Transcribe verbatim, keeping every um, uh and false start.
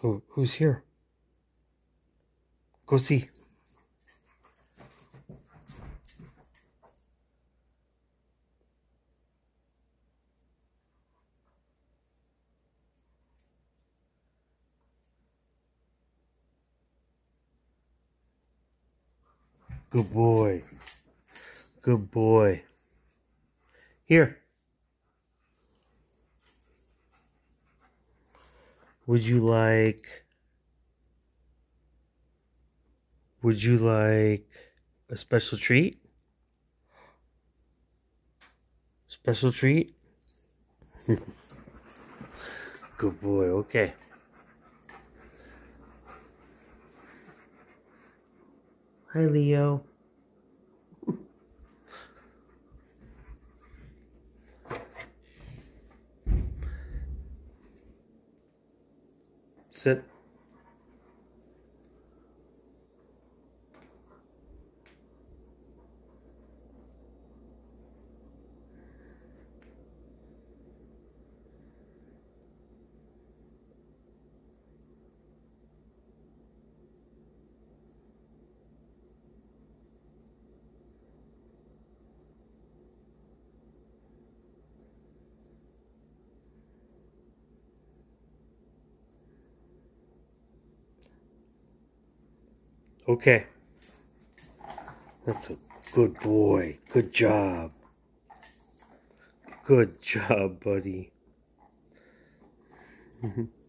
Who, who's here? Go see. Good boy. Good boy. Here. Would you like... Would you like a special treat? Special treat? Good boy, okay. Hi, Leo. Sit. Okay. That's a good boy. Good job. Good job, buddy.